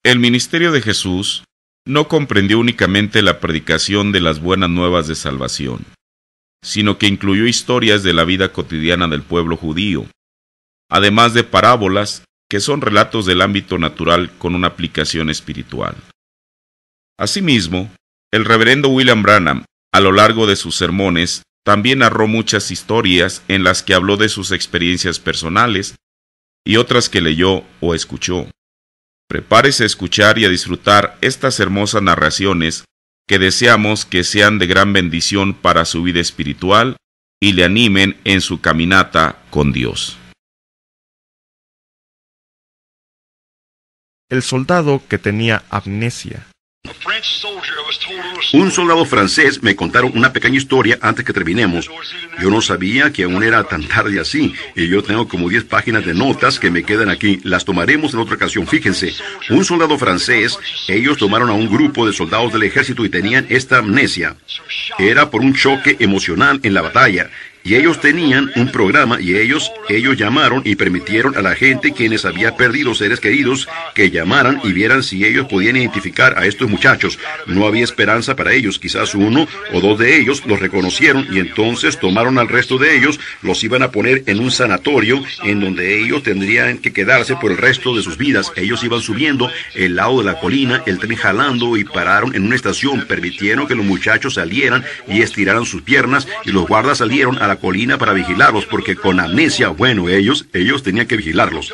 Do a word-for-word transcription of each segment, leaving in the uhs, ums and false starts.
El ministerio de Jesús no comprendió únicamente la predicación de las buenas nuevas de salvación, sino que incluyó historias de la vida cotidiana del pueblo judío, además de parábolas que son relatos del ámbito natural con una aplicación espiritual. Asimismo, el reverendo William Branham, a lo largo de sus sermones, también narró muchas historias en las que habló de sus experiencias personales y otras que leyó o escuchó. Prepárese a escuchar y a disfrutar estas hermosas narraciones que deseamos que sean de gran bendición para su vida espiritual y le animen en su caminata con Dios. El soldado que tenía amnesia. Un soldado francés me contaron una pequeña historia antes que terminemos. Yo no sabía que aún era tan tarde así, y yo tengo como diez páginas de notas que me quedan aquí. Las tomaremos en otra ocasión. Fíjense, un soldado francés, ellos tomaron a un grupo de soldados del ejército y tenían esta amnesia. Era por un choque emocional en la batalla. Y ellos tenían un programa y ellos, ellos llamaron y permitieron a la gente quienes habían perdido seres queridos que llamaran y vieran si ellos podían identificar a estos muchachos. No había esperanza para ellos, quizás uno o dos de ellos los reconocieron y entonces tomaron al resto de ellos, los iban a poner en un sanatorio en donde ellos tendrían que quedarse por el resto de sus vidas. Ellos iban subiendo el lado de la colina, el tren jalando y pararon en una estación, permitieron que los muchachos salieran y estiraran sus piernas y los guardas salieron a la colina para vigilarlos, porque con amnesia, bueno, ellos, ellos tenían que vigilarlos.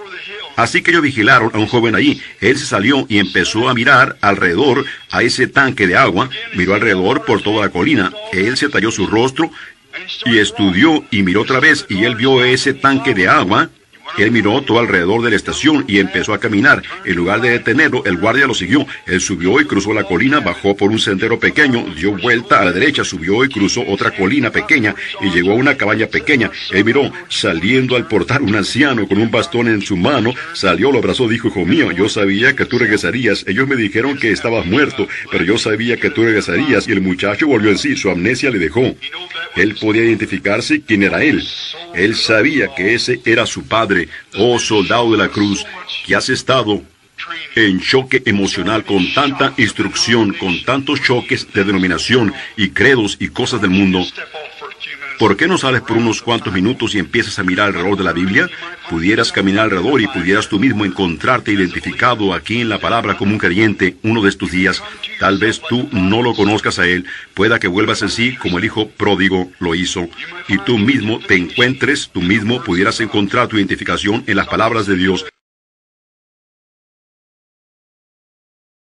Así que ellos vigilaron a un joven allí. Él se salió y empezó a mirar alrededor a ese tanque de agua, miró alrededor por toda la colina. Él se talló su rostro y estudió y miró otra vez y él vio ese tanque de agua. Él miró todo alrededor de la estación y empezó a caminar. En lugar de detenerlo, el guardia lo siguió. Él subió y cruzó la colina, bajó por un sendero pequeño, dio vuelta a la derecha, subió y cruzó otra colina pequeña y llegó a una cabaña pequeña. Él miró, saliendo al portal un anciano con un bastón en su mano, salió, lo abrazó, dijo: hijo mío, yo sabía que tú regresarías. Ellos me dijeron que estabas muerto, pero yo sabía que tú regresarías. Y el muchacho volvió en sí, su amnesia le dejó. Él podía identificarse quién era él. Él sabía que ese era su padre. Oh soldado de la cruz, que has estado en choque emocional con tanta instrucción, con tantos choques de denominación y credos y cosas del mundo. ¿Por qué no sales por unos cuantos minutos y empiezas a mirar alrededor de la Biblia? Pudieras caminar alrededor y pudieras tú mismo encontrarte identificado aquí en la palabra como un creyente uno de estos días. Tal vez tú no lo conozcas a él, pueda que vuelvas en sí como el hijo pródigo lo hizo, y tú mismo te encuentres, tú mismo pudieras encontrar tu identificación en las palabras de Dios.